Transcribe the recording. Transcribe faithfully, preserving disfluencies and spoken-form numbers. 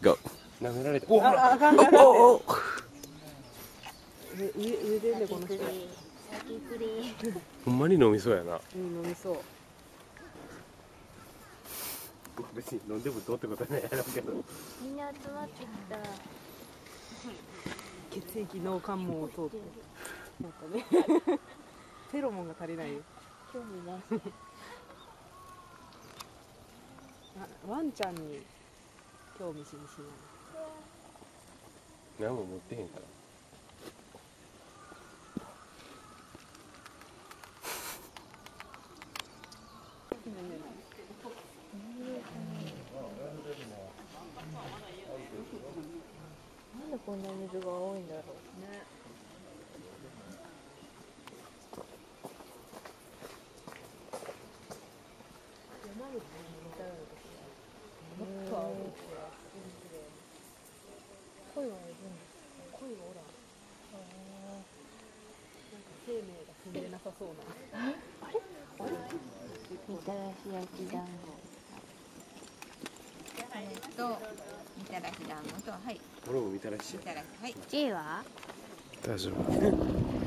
ゴー。舐められた。おお。 あ、あかんかんかん。 おお。 上上でねこの人。 ほんまに飲みそうやな。 うん、飲みそう。 別に飲んでもどうってことないやろうけど。 みんな集まってきた。 血液脳関門を通って。なんかね。フェロモンが足りないよ。 興味なし。 あ、ワンちゃんに興味津々なの。 何も持ってへんから。 なんでこんな水が多いんだろう。ね。山口に似たようなところ。もっと青い。鯉はいるんですか。 鯉はおらん。なんか生命が不明なさそうな。 あれ？あれ？みたらし焼き団子。 とみたらし団子とはい。 俺もみたらし。 みたらしはい。 J は？ 大丈夫。